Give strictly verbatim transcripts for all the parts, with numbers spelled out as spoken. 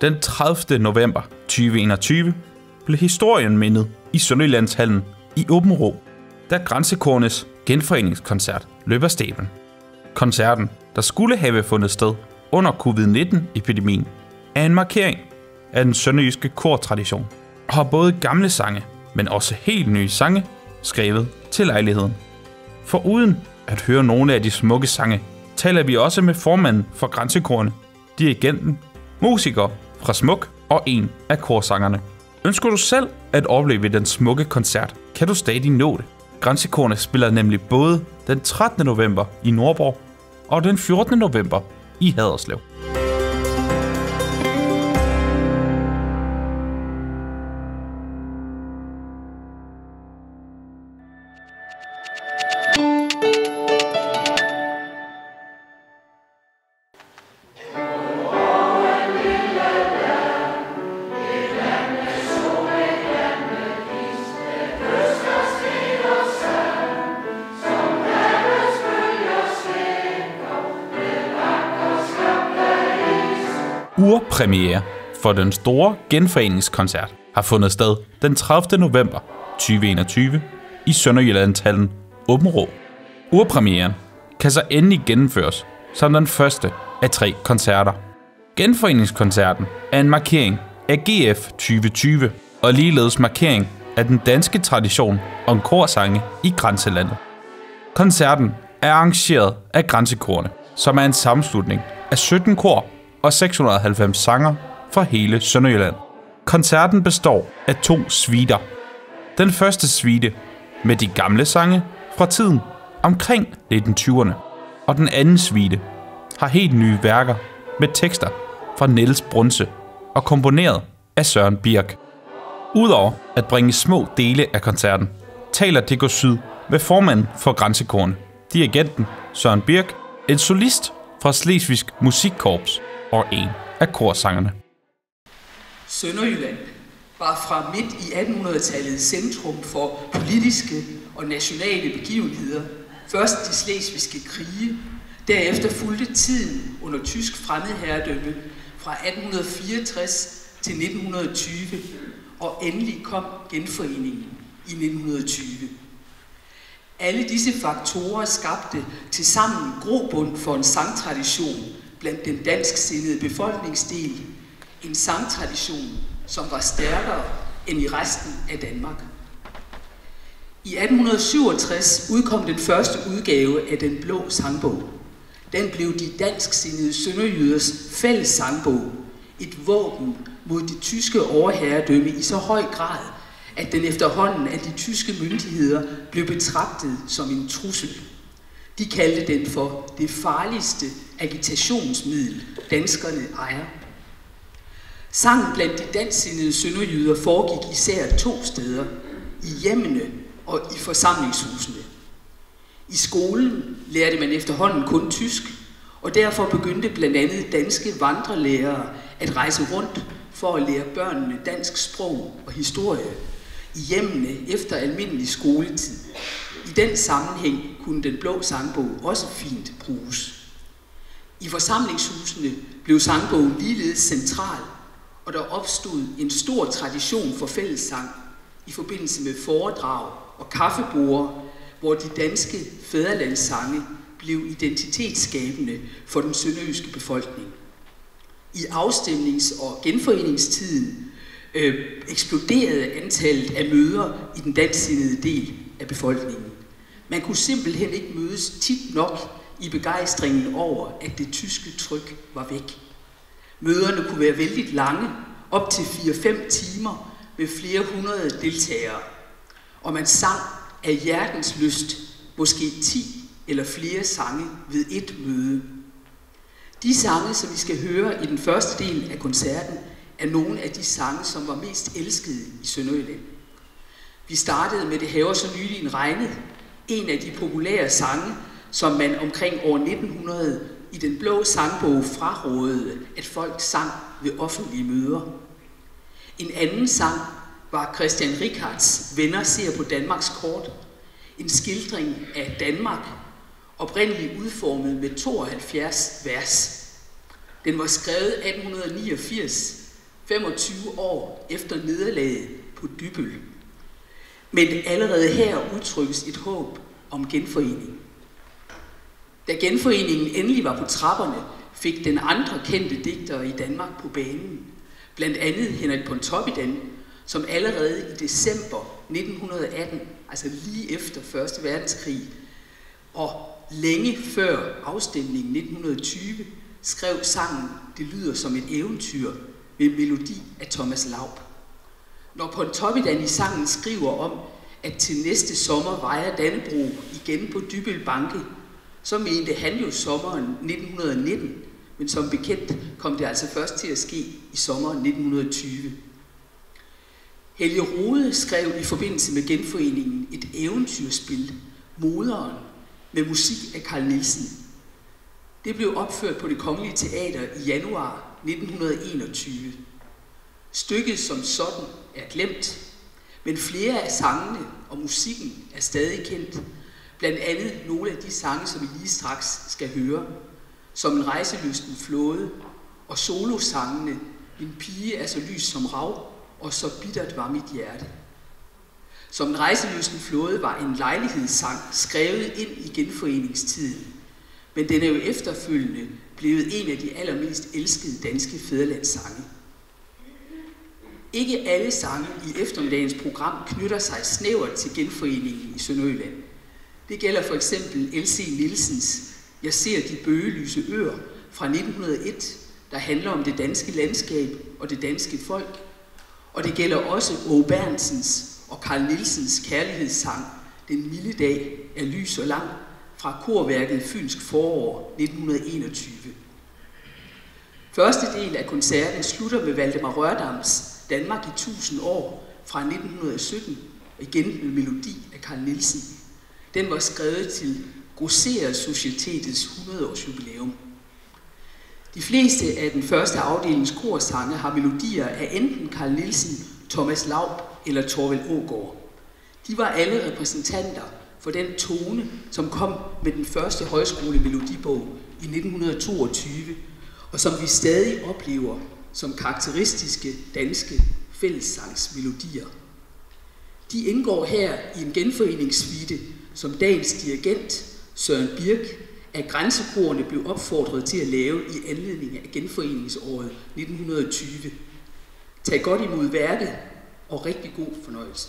Den tredivte november to tusind og enogtyve blev historien mindet i Sønderjyllandshallen i Aabenraa, da Grænsekornes genforeningskoncert løb af stablen. Koncerten, der skulle have fundet sted under covid nitten-epidemien, er en markering af den sønderjyske kortradition og har både gamle sange, men også helt nye sange skrevet til lejligheden. For uden at høre nogle af de smukke sange, taler vi også med formanden for Grænsekorene, dirigenten, musiker fra Smuk og en af korsangerne. Ønsker du selv at opleve den smukke koncert, kan du stadig nå det. Grænsekorene spiller nemlig både den trettende november i Nordborg og den fjortende november i Haderslev. Urpremiere for den store genforeningskoncert har fundet sted den tredivte november to tusind og enogtyve i Sønderjyllandshallen Aabenraa. Urpremieren kan så endelig gennemføres som den første af tre koncerter. Genforeningskoncerten er en markering af G F tyve tyve og ligeledes markering af den danske tradition om korsange i grænselandet. Koncerten er arrangeret af Grænsekorene, som er en sammenslutning af sytten kor og seks hundrede og halvfems sanger fra hele Sønderjylland. Koncerten består af to suiter. Den første suite med de gamle sange fra tiden omkring nitten tyverne, og den anden suite har helt nye værker med tekster fra Niels Brunse og komponeret af Søren Birk. Udover at bringe små dele af koncerten, taler D K Syd med formanden for Grænsekorene, dirigenten Søren Birk, en solist fra Slesvigsk Musikkorps og en af korsangerne. Sønderjylland var fra midt i attenhundredetallet centrum for politiske og nationale begivenheder. Først de slesvigske krige, derefter fulgte tiden under tysk fremmedherredømme fra atten fireogtres til nitten tyve, og endelig kom genforeningen i nitten tyve. Alle disse faktorer skabte tilsammen grobund for en sangtradition blandt den dansksindede befolkningsdel, en sangtradition, som var stærkere end i resten af Danmark. I atten syvogtres udkom den første udgave af Den Blå Sangbog. Den blev de dansksindede sønderjyders fælles sangbog, et våben mod det tyske overherredømme i så høj grad, at den efterhånden af de tyske myndigheder blev betragtet som en trussel. De kaldte den for det farligste agitationsmiddel, danskerne ejer. Sangen blandt de dansksindede sønderjyder foregik især to steder, i hjemmene og i forsamlingshusene. I skolen lærte man efterhånden kun tysk, og derfor begyndte blandt andet danske vandrelærere at rejse rundt for at lære børnene dansk sprog og historie i hjemmene efter almindelig skoletid. I den sammenhæng kunne Den Blå Sangbog også fint bruges. I forsamlingshusene blev sangbogen ligeledes central, og der opstod en stor tradition for fællessang i forbindelse med foredrag og kaffeborde, hvor de danske fædrelandssange blev identitetsskabende for den sønderjyske befolkning. I afstemnings- og genforeningstiden øh, eksploderede antallet af møder i den dansksindede del af befolkningen. Man kunne simpelthen ikke mødes tit nok i begejstringen over, at det tyske tryk var væk. Møderne kunne være vældig lange, op til fire fem timer med flere hundrede deltagere, og man sang af hjertens lyst måske ti eller flere sange ved et møde. De sange, som vi skal høre i den første del af koncerten, er nogle af de sange, som var mest elskede i Sønderjylland. Vi startede med Det haver så nylig en regnet, en af de populære sange, som man omkring år nitten hundrede i Den Blå Sangbog frarådede, at folk sang ved offentlige møder. En anden sang var Christian Richards Venner ser på Danmarks kort, en skildring af Danmark, oprindeligt udformet med tooghalvfjerds vers. Den var skrevet atten niogfirs femogtyve år efter nederlaget på Dybbøl. Men allerede her udtrykkes et håb om genforening. Da genforeningen endelig var på trapperne, fik den andre kendte digtere i Danmark på banen, blandt andet Henrik Pontoppidan, som allerede i december nitten atten, altså lige efter første verdenskrig, og længe før afstemningen nitten tyve, skrev sangen "Det lyder som et eventyr" med melodi af Thomas Laub. Når Pontoppidan i sangen skriver om, at til næste sommer vejer Dannebrog igen på Dybbøl Banke, så mente han jo sommeren nitten nitten, men som bekendt kom det altså først til at ske i sommeren nitten tyve. Helge Rode skrev i forbindelse med genforeningen et eventyrspil, Moderen, med musik af Carl Nielsen. Det blev opført på Det Kongelige Teater i januar nitten enogtyve. Stykket som sådan er glemt, men flere af sangene og musikken er stadig kendt. Blandt andet nogle af de sange, som vi lige straks skal høre, som En rejselysten flåde, og solosangene Min pige er så lys som rav, og Så bittert var mit hjerte. Som En rejselysten flåde var en lejlighedssang skrevet ind i genforeningstiden, men den er jo efterfølgende blevet en af de allermest elskede danske fædrelandssange. Ikke alle sange i eftermiddagens program knytter sig snævert til genforeningen i Sønderjylland. Det gælder for eksempel L C Nielsens Jeg ser de bøgelyse øer fra nitten hundrede og et, der handler om det danske landskab og det danske folk. Og det gælder også Åge Berntsens og Carl Nielsens kærlighedssang Den milde dag er lys og lang fra korværket Fynsk forår nitten enogtyve. Første del af koncerten slutter med Valdemar Rørdams Danmark i tusind år fra nitten sytten, igen med melodi af Carl Nielsen. Den var skrevet til Grosserer Societetets hundrede års jubilæum. De fleste af den første afdelings korsange har melodier af enten Carl Nielsen, Thomas Laub eller Thorvald Aagaard. De var alle repræsentanter for den tone, som kom med den første højskolemelodibog i nitten toogtyve, og som vi stadig oplever som karakteristiske danske fællessangsmelodier. De indgår her i en genforeningssuite, som dagens dirigent, Søren Birk, af grænsekorene blev opfordret til at lave i anledning af genforeningsåret nitten tyve. Tag godt imod værket, og rigtig god fornøjelse.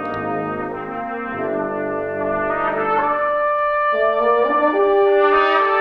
Thank you.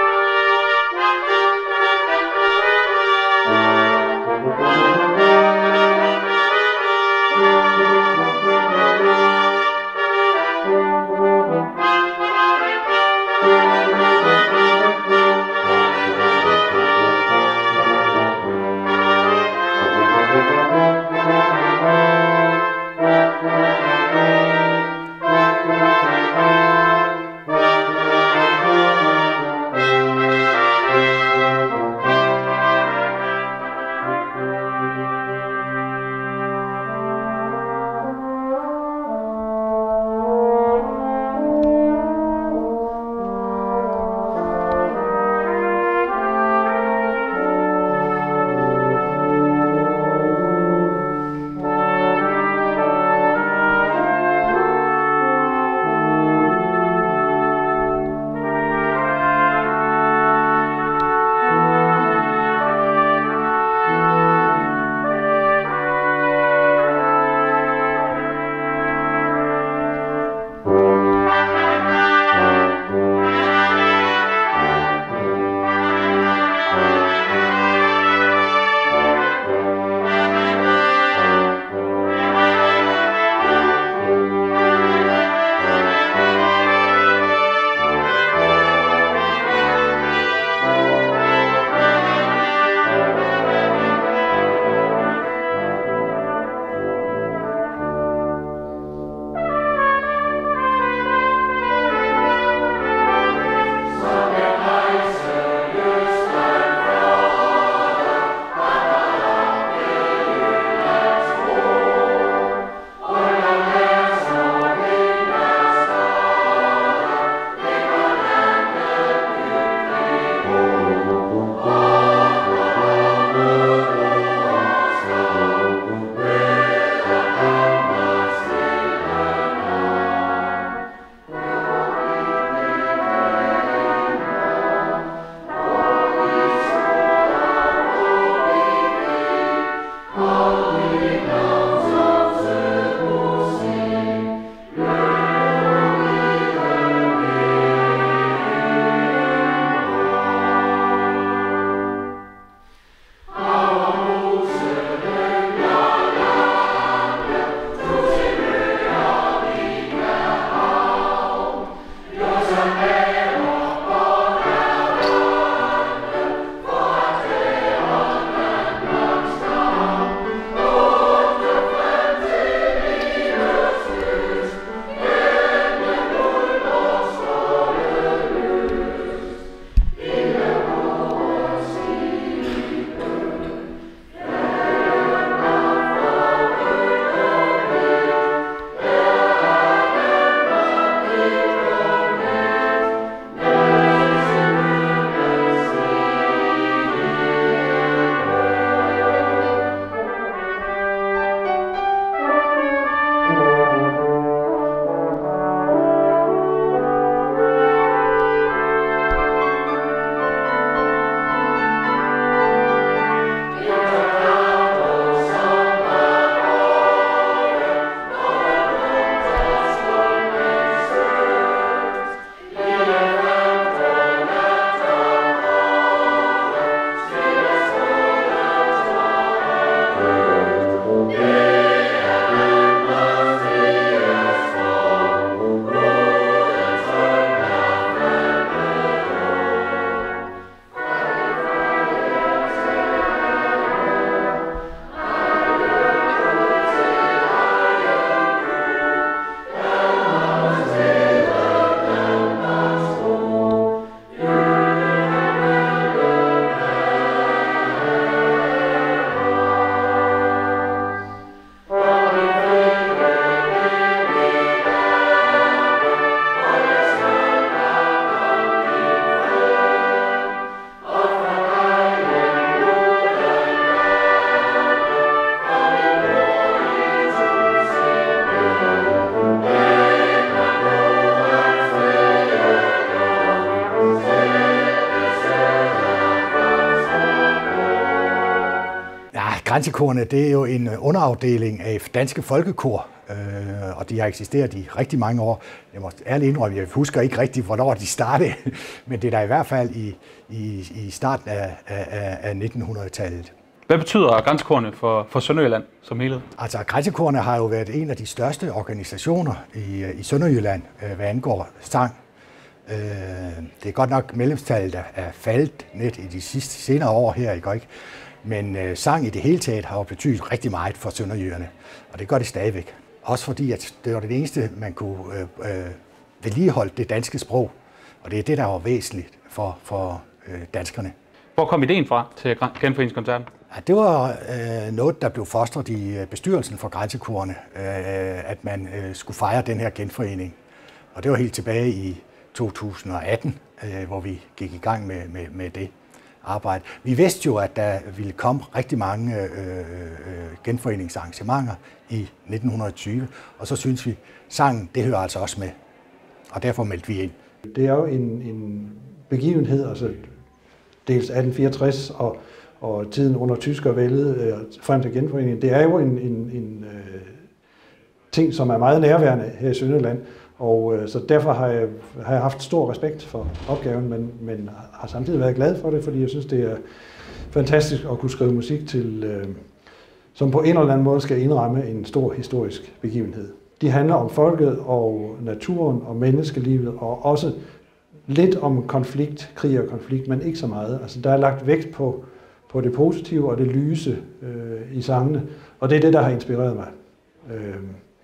Grænsekorene, det er jo en underafdeling af Danske Folkekor, øh, og de har eksisteret i rigtig mange år. Jeg må ærligt indrømme, jeg husker ikke rigtigt, hvornår de startede, men det er da i hvert fald i, i, i starten af, af, af nitten hundrede-tallet. Hvad betyder Grænsekorene for, for Sønderjylland som helhed? Altså, Grænsekorene har jo været en af de største organisationer i, i Sønderjylland, øh, hvad angår sang. Øh, det er godt nok medlemstallet, der er faldet net i de sidste senere år her, ikke? Men øh, sang i det hele taget har jo betydet rigtig meget for sønderjyderne, og det gør det stadigvæk. Også fordi, at det var det eneste, man kunne øh, øh, vedligeholde det danske sprog, og det er det, der var væsentligt for, for øh, danskerne. Hvor kom ideen fra til genforeningskoncerten? Ja, det var øh, noget, der blev fostret i bestyrelsen for Grænsekorene, øh, at man øh, skulle fejre den her genforening. Og det var helt tilbage i to tusind og atten, øh, hvor vi gik i gang med, med, med det arbejde. Vi vidste jo, at der ville komme rigtig mange øh, øh, genforeningsarrangementer i nitten tyve, og så synes vi, sangen, det hører altså også med, og derfor meldte vi ind. Det er jo en, en begivenhed, altså dels atten fireogtres og, og tiden under tyskervældet øh, frem til genforeningen. Det er jo en, en, en øh, ting, som er meget nærværende her i Sønderjylland, og øh, så derfor har jeg, har jeg haft stor respekt for opgaven, men, men har samtidig været glad for det, fordi jeg synes, det er fantastisk at kunne skrive musik til, øh, som på en eller anden måde skal indramme en stor historisk begivenhed. De handler om folket og naturen og menneskelivet, og også lidt om konflikt, krig og konflikt, men ikke så meget. Altså, der er lagt vægt på, på det positive og det lyse øh, i sangene, og det er det, der har inspireret mig. Øh,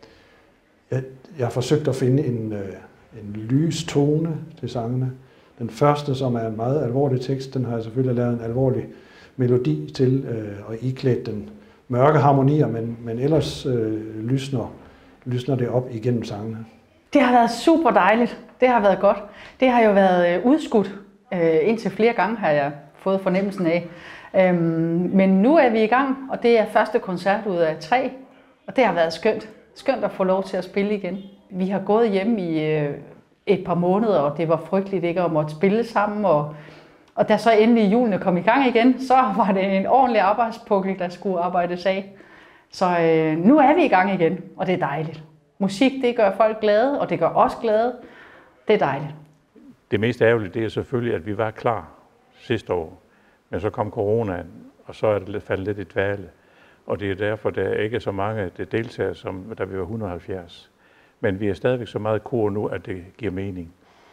jeg, jeg har forsøgt at finde en, øh, en lys tone til sangene. Den første, som er en meget alvorlig tekst, den har jeg selvfølgelig lavet en alvorlig melodi til, øh, og iklædt den mørke harmonier, men, men ellers øh, lysner, lysner det op igennem sangene. Det har været super dejligt. Det har været godt. Det har jo været udskudt øh, indtil flere gange, har jeg fået fornemmelsen af. Øhm, men nu er vi i gang, og det er første koncert ud af tre, og det har været skønt. Skønt at få lov til at spille igen. Vi har gået hjem i øh, et par måneder, og det var frygteligt ikke at måtte spille sammen. Og, og da så endelig julene kom i gang igen, så var det en ordentlig arbejdspukkel, der skulle arbejdes af. Så øh, nu er vi i gang igen, og det er dejligt. Musik, det gør folk glade, og det gør os glade. Det er dejligt. Det mest ærgerlige, det er selvfølgelig, at vi var klar sidste år, men så kom coronaen, og så er det faldet lidt i dvale. Og det er derfor, der ikke er så mange deltagere, som da vi var et hundrede og halvfjerds. Men vi er stadigvæk så meget kor nu, at det giver mening.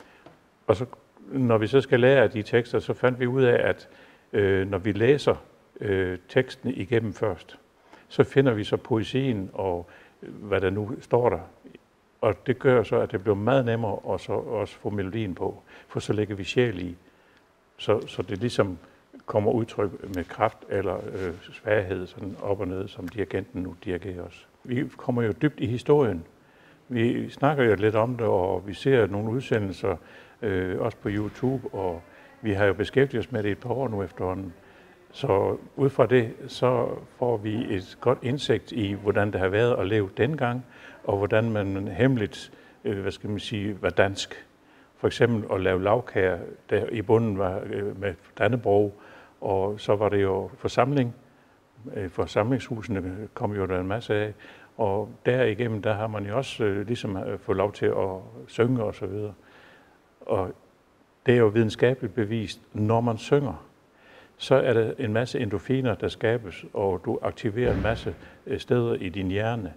Og så, når vi så skal lære af de tekster, så fandt vi ud af, at øh, når vi læser øh, teksten igennem først, så finder vi så poesien og hvad der nu står der. Og det gør så, at det bliver meget nemmere at så også få melodien på, for så lægger vi sjæl i, så, så det ligesom kommer udtryk med kraft eller øh, svaghed sådan op og ned, som dirigenten nu dirigerer os. Vi kommer jo dybt i historien. Vi snakker jo lidt om det, og vi ser nogle udsendelser øh, også på YouTube, og vi har jo beskæftiget os med det et par år nu efterhånden. Så ud fra det, så får vi et godt indsigt i, hvordan det har været at leve dengang, og hvordan man hemmeligt, øh, hvad skal man sige, var dansk. For eksempel at lave lagkager, der i bunden var øh, med Dannebrog, og så var det jo forsamling. Øh, forsamlingshusene kom jo der en masse af, og derigennem, der har man jo også øh, ligesom fået lov til at synge og så videre. Og det er jo videnskabeligt bevist, når man synger, så er der en masse endorfiner, der skabes, og du aktiverer en masse steder i din hjerne.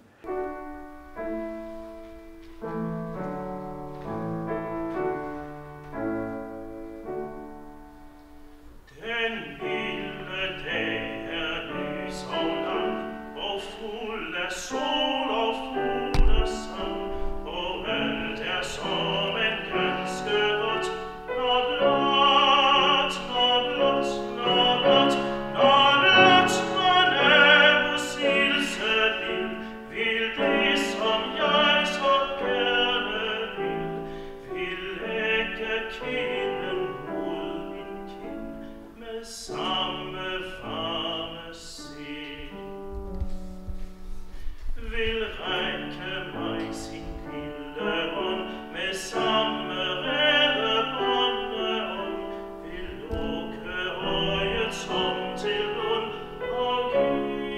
Som til bund og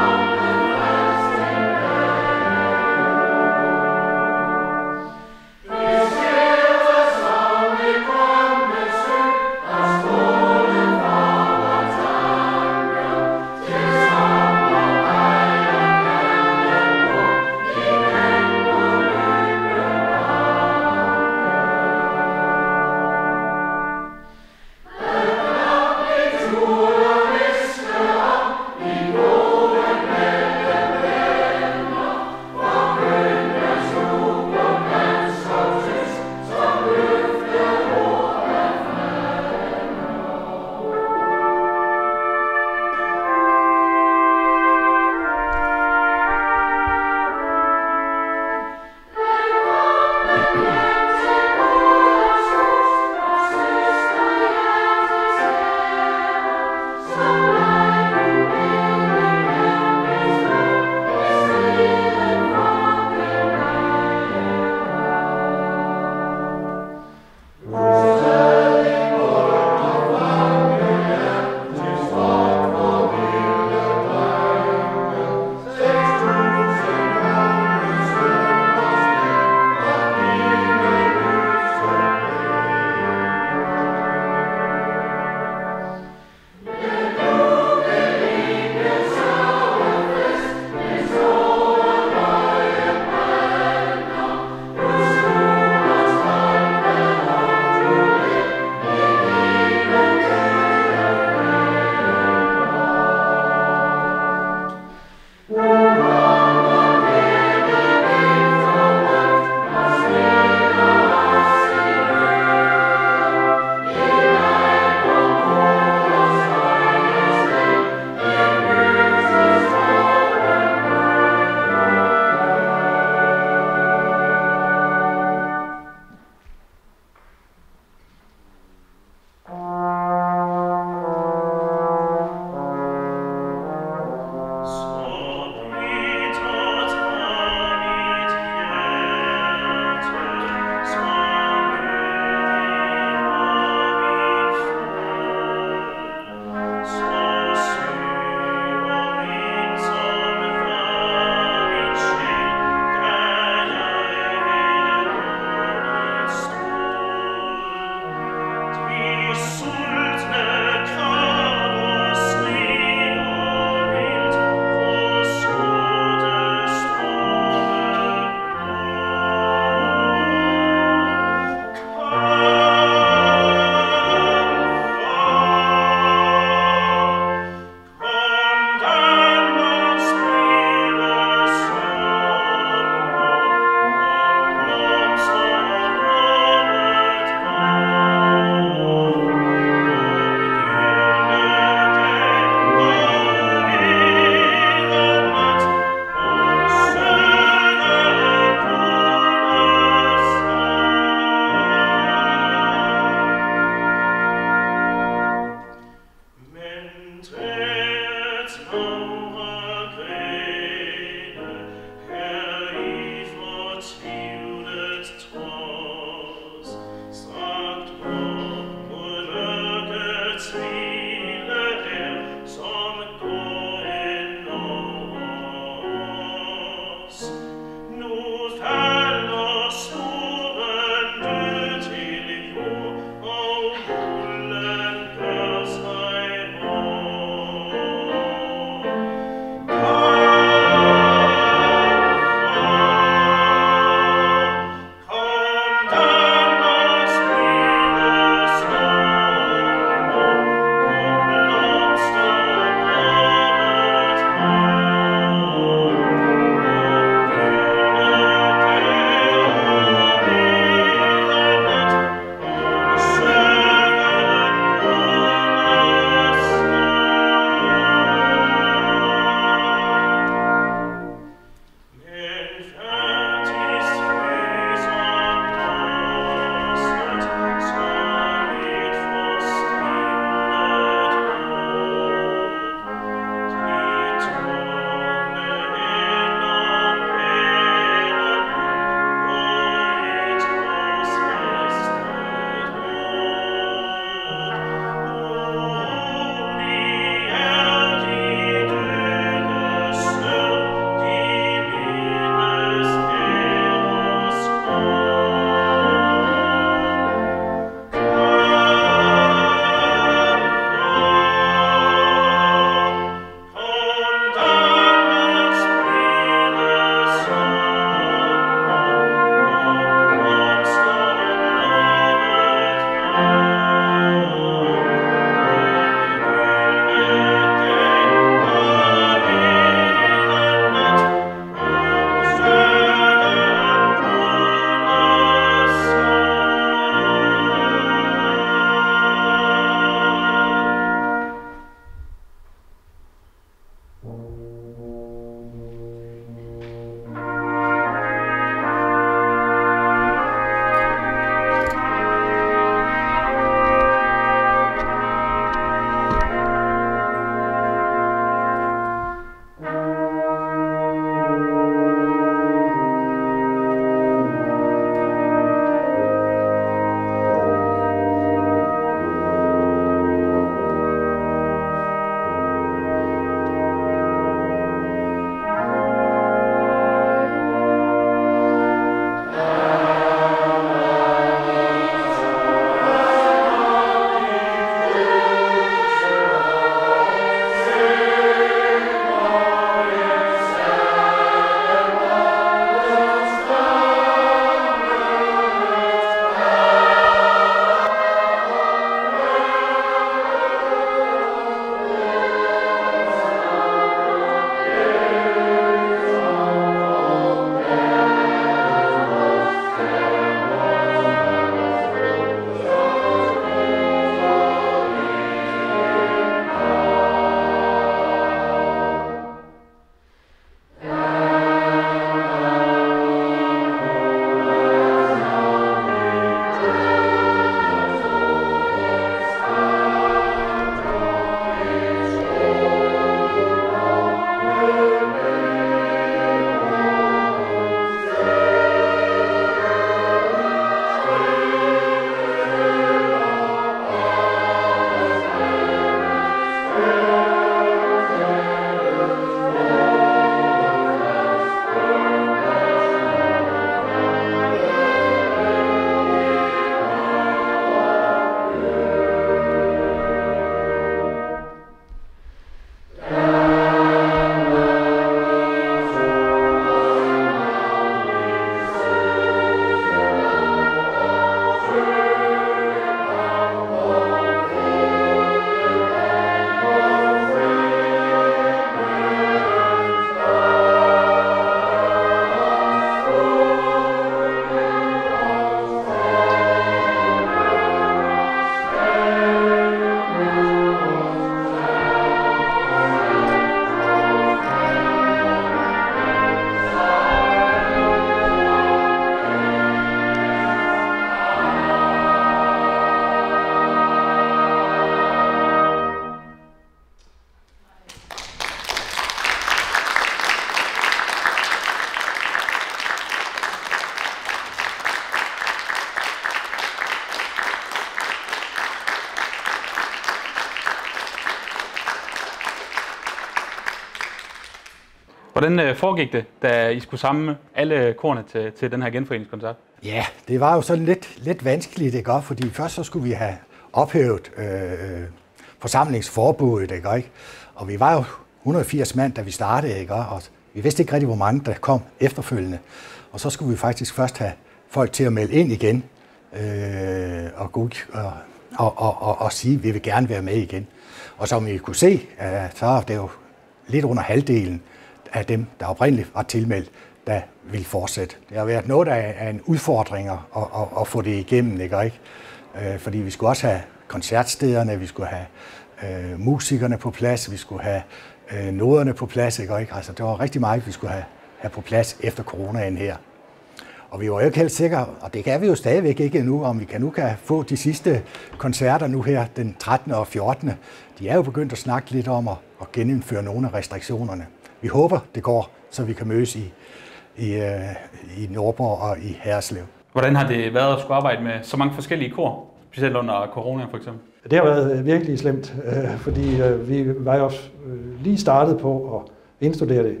Hvordan øh, foregik det, da I skulle samle alle korne til, til den her genforeningskoncert? Ja, det var jo sådan lidt, lidt vanskeligt, ikke? Fordi først så skulle vi have ophævet øh, forsamlingsforbuddet, ikke? Og vi var jo et hundrede og firs mand, da vi startede, ikke? Og vi vidste ikke rigtig, hvor mange der kom efterfølgende. Og så skulle vi faktisk først have folk til at melde ind igen øh, og, god, og, og, og, og, og sige, at vi vil gerne være med igen. Og som I kunne se, så er det jo lidt under halvdelen af dem, der oprindeligt var tilmeldt, der vil fortsætte. Det har været noget af en udfordring at, at, at få det igennem, ikke? Øh, fordi vi skulle også have koncertstederne, vi skulle have øh, musikerne på plads, vi skulle have øh, noderne på plads, ikke? Altså, det var rigtig meget, vi skulle have, have på plads efter coronaen her. Og vi var jo ikke helt sikre, og det kan vi jo stadigvæk ikke endnu, om vi kan nu kan få de sidste koncerter nu her den trettende og fjortende De er jo begyndt at snakke lidt om at, at genindføre nogle af restriktionerne. Vi håber, det går, så vi kan mødes i, i, i Nordborg og i Herreslev. Hvordan har det været at skulle arbejde med så mange forskellige kor, specielt under corona for eksempel? Det har været virkelig slemt, fordi vi var jo lige startet på at indstudere det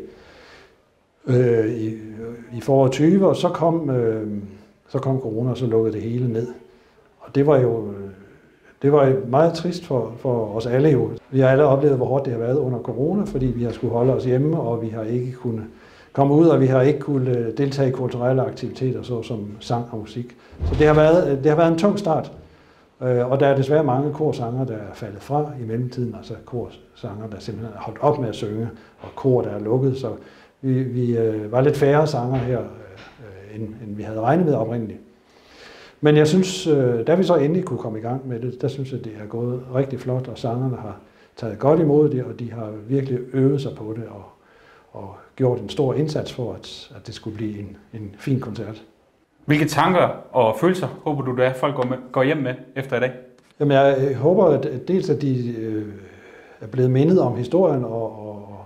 i, i foråret tyve, og så kom, så kom corona, og så lukkede det hele ned. Og det var jo det var meget trist for, for os alle jo. Vi har alle oplevet, hvor hårdt det har været under corona, fordi vi har skulle holde os hjemme, og vi har ikke kunnet komme ud, og vi har ikke kunnet deltage i kulturelle aktiviteter, såsom sang og musik. Så det har været, det har været en tung start. Og der er desværre mange korsanger, der er faldet fra i mellemtiden, altså korsanger, der simpelthen er holdt op med at synge, og kor, der er lukket. Så vi, vi var lidt færre sanger her, end, end vi havde regnet med oprindeligt. Men jeg synes, da vi så endelig kunne komme i gang med det, der synes jeg, det er gået rigtig flot, og sangerne har taget godt imod det, og de har virkelig øvet sig på det, og, og gjort en stor indsats for, at, at det skulle blive en, en fin koncert. Hvilke tanker og følelser håber du, at folk går, med, går hjem med efter i dag? Jamen, jeg håber, at dels at de øh, er blevet mindet om historien og, og,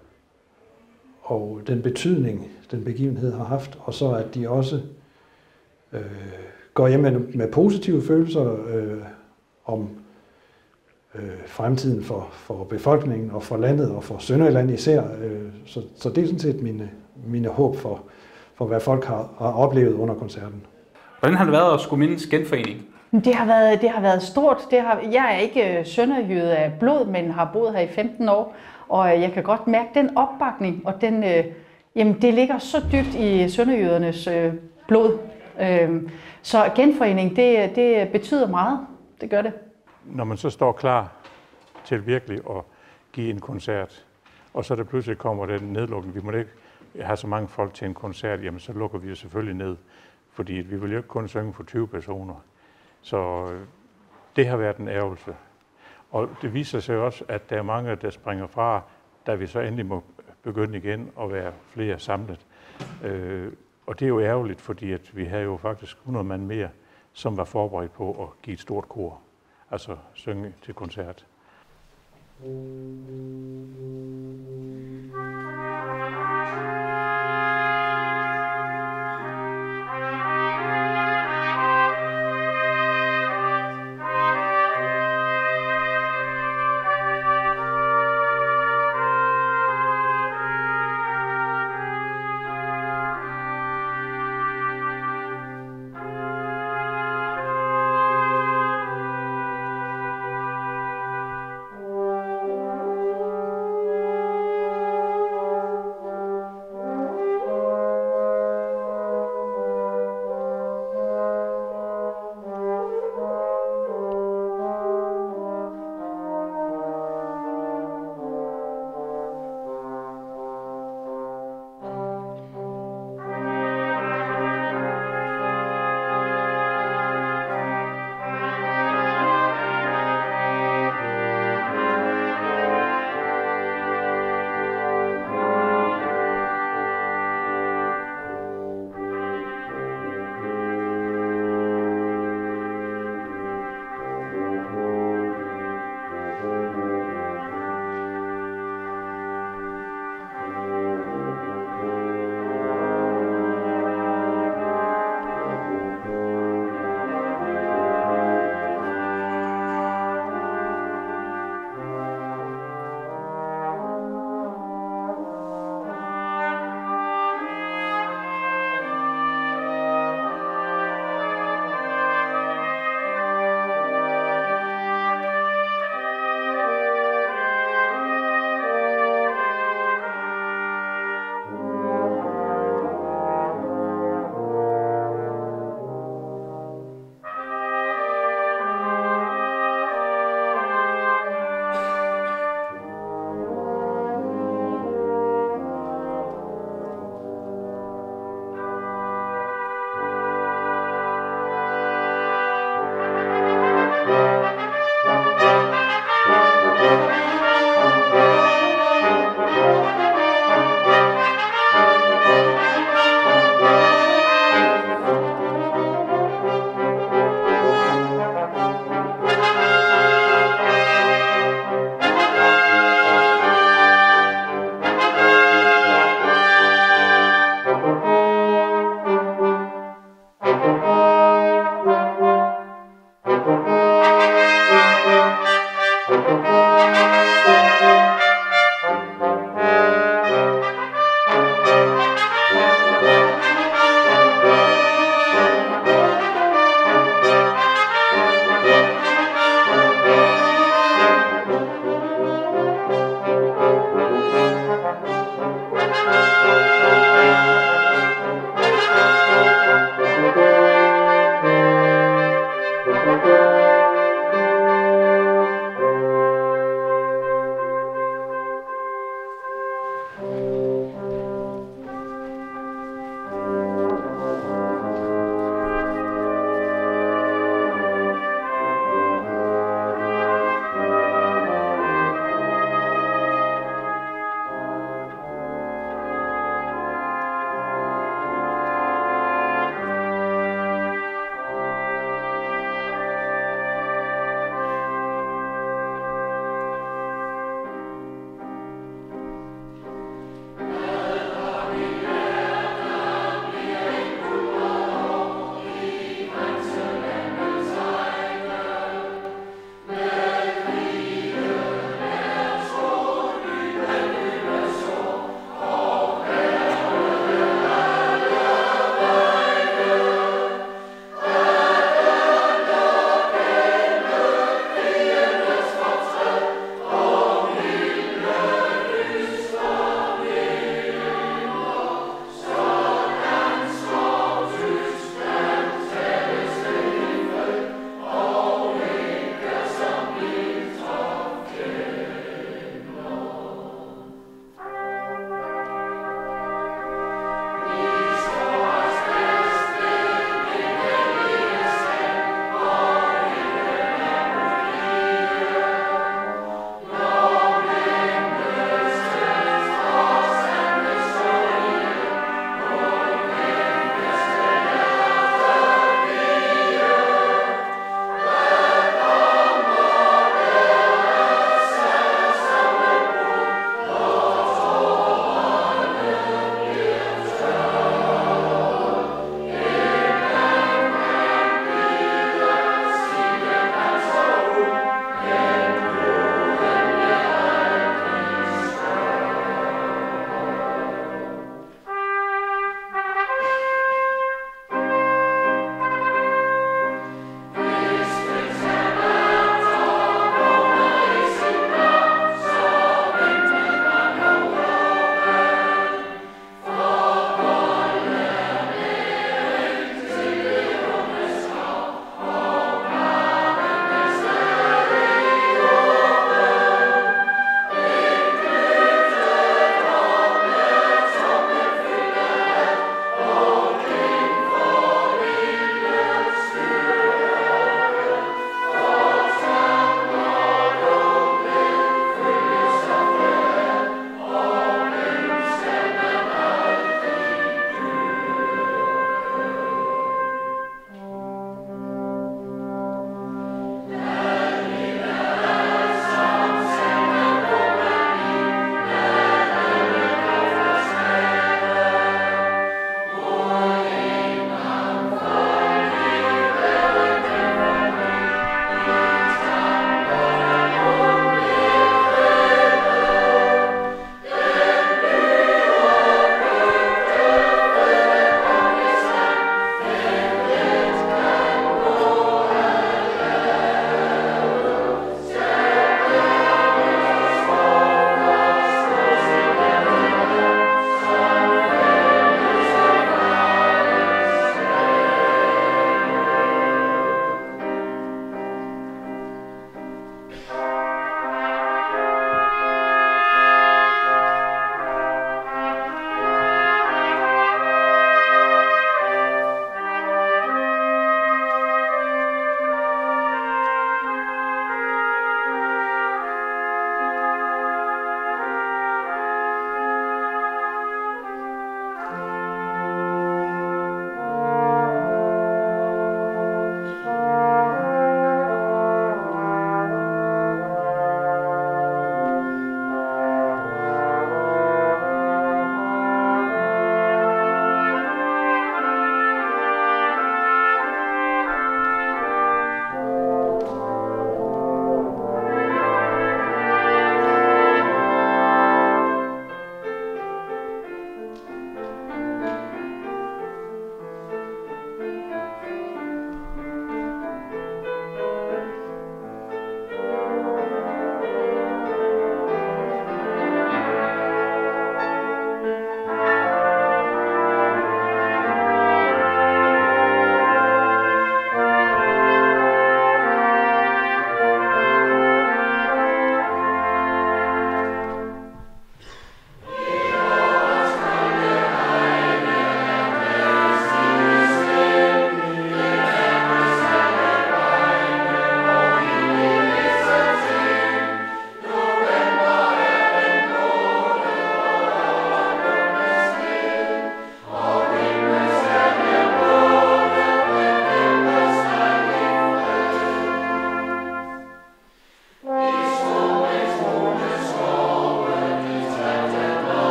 og den betydning, den begivenhed har haft, og så at de også øh, går hjem med, med positive følelser øh, om øh, fremtiden for, for befolkningen og for landet og for Sønderjylland især. Øh, så, så det er sådan set mine, mine håb for, for, hvad folk har, har oplevet under koncerten. Hvordan har det været at skulle mindes genforeningen? Det har været, det har været stort. Det har, jeg er ikke sønderjyde af blod, men har boet her i femten år, og jeg kan godt mærke den opbakning, og den, øh, jamen, det ligger så dybt i sønderjydernes øh, blod. Øh, så genforening, det, det betyder meget. Det gør det. Når man så står klar til virkelig at give en koncert, og så der pludselig kommer den nedlukning, vi må ikke have så mange folk til en koncert, jamen så lukker vi jo selvfølgelig ned, fordi vi vil jo ikke kun synge for tyve personer. Så det har været en ærgelse. Og det viser sig også, at der er mange, der springer fra, da vi så endelig må begynde igen at være flere samlet. Øh, og det er jo ærgerligt, fordi at vi havde jo faktisk hundrede mand mere, som var forberedt på at give et stort kor, altså synge til koncert.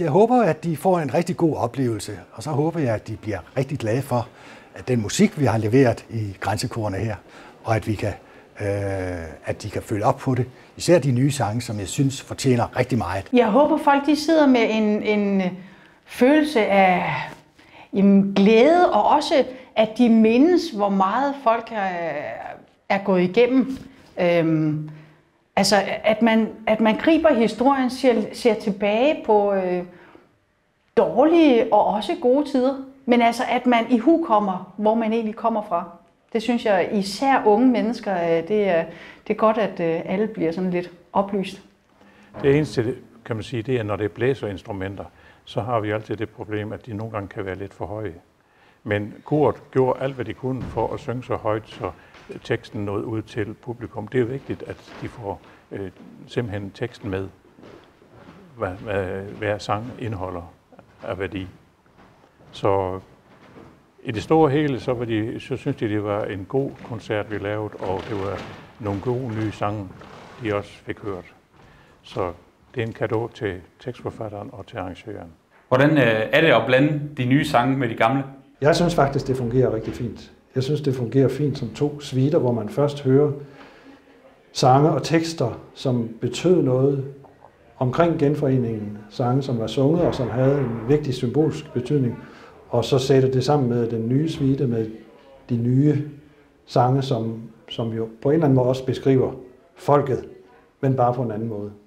jeg håber, at de får en rigtig god oplevelse, og så håber jeg, at de bliver rigtig glade for at den musik, vi har leveret i Grænsekorene her, og at vi kan, øh, at de kan følge op på det. Især de nye sange, som jeg synes fortjener rigtig meget. Jeg håber, folk de sidder med en, en følelse af jamen, glæde, og også at de mindes, hvor meget folk er, er gået igennem. Øhm, altså, at man, at man griber historien, ser, ser tilbage på øh, dårlige og også gode tider. Men altså, at man ihukommer, hvor man egentlig kommer fra. Det synes jeg, især unge mennesker, det er, det er godt, at alle bliver sådan lidt oplyst. Det eneste, kan man sige, det er, når det er blæserinstrumenter, så har vi altid det problem, at de nogle gange kan være lidt for høje. Men koret gjorde alt, hvad de kunne for at synge så højt, så teksten nåede ud til publikum. Det er vigtigt, at de får øh, simpelthen teksten med, hvad, hvad hver sang indeholder af værdi. Så i det store hele, så, var de, så synes de, det var en god koncert, vi lavede, og det var nogle gode nye sange, de også fik hørt. Så det er en cadeau til tekstforfatteren og til arrangøren. Hvordan er det at blande de nye sange med de gamle? Jeg synes faktisk, det fungerer rigtig fint. Jeg synes, det fungerer fint som to suiter, hvor man først hører sange og tekster, som betød noget omkring genforeningen. Sange, som var sunget og som havde en vigtig symbolsk betydning. Og så sætter det sammen med den nye suite, med de nye sange, som, som jo på en eller anden måde også beskriver folket, men bare på en anden måde.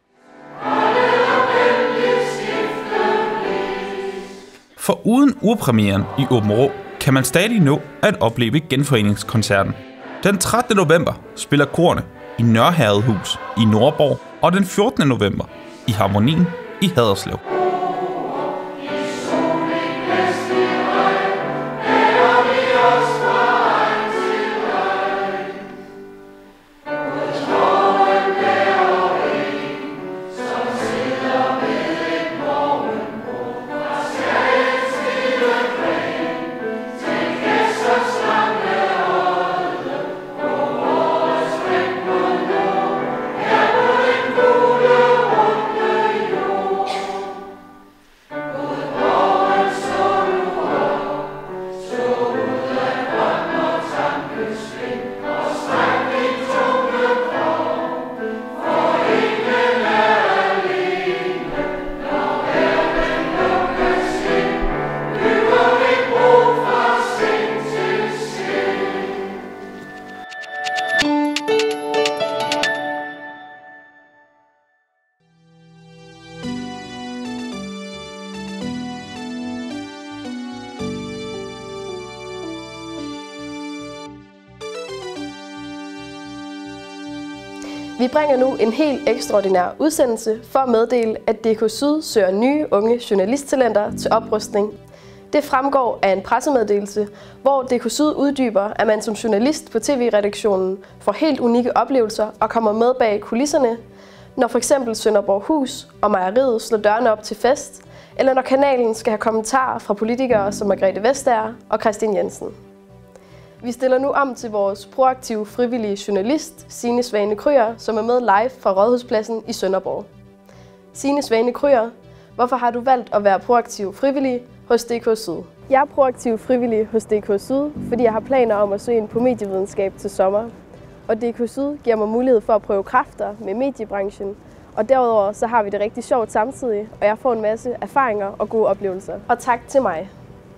For uden urpremieren i Aabenraa kan man stadig nå at opleve genforeningskoncerten. Den trettende november spiller korene i Nørherredhus i Nordborg, og den fjortende november i Harmonien i Haderslev. Vi bringer nu en helt ekstraordinær udsendelse for at meddele, at D K Syd søger nye unge journalisttalenter til oprustning. Det fremgår af en pressemeddelelse, hvor D K Syd uddyber, at man som journalist på T V-redaktionen får helt unikke oplevelser og kommer med bag kulisserne, når f.eks. Sønderborghus og Mejeriet slår dørene op til fest, eller når kanalen skal have kommentarer fra politikere som Margrethe Vestager og Christian Jensen. Vi stiller nu om til vores proaktive frivillige journalist, Signe Svane Kryer, som er med live fra Rådhuspladsen i Sønderborg. Signe Svane Kryer, hvorfor har du valgt at være proaktiv frivillig hos D K Syd? Jeg er proaktiv frivillig hos D K Syd, fordi jeg har planer om at søge ind på medievidenskab til sommer. Og D K Syd giver mig mulighed for at prøve kræfter med mediebranchen. Og derudover så har vi det rigtig sjovt samtidig, og jeg får en masse erfaringer og gode oplevelser. Og tak til mig.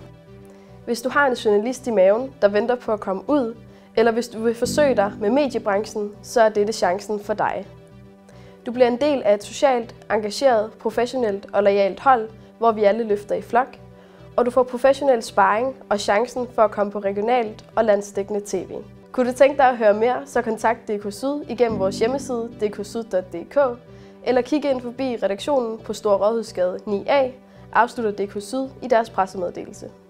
Hvis du har en journalist i maven, der venter på at komme ud, eller hvis du vil forsøge dig med mediebranchen, så er dette chancen for dig. Du bliver en del af et socialt, engageret, professionelt og loyalt hold, hvor vi alle løfter i flok, og du får professionel sparring og chancen for at komme på regionalt og landsdækkende tv. Kunne du tænke dig at høre mere, så kontakt D K Syd igennem vores hjemmeside d k syd punktum d k, eller kig ind forbi redaktionen på Store Rådhusgade ni A, afslutter D K Syd i deres pressemeddelelse.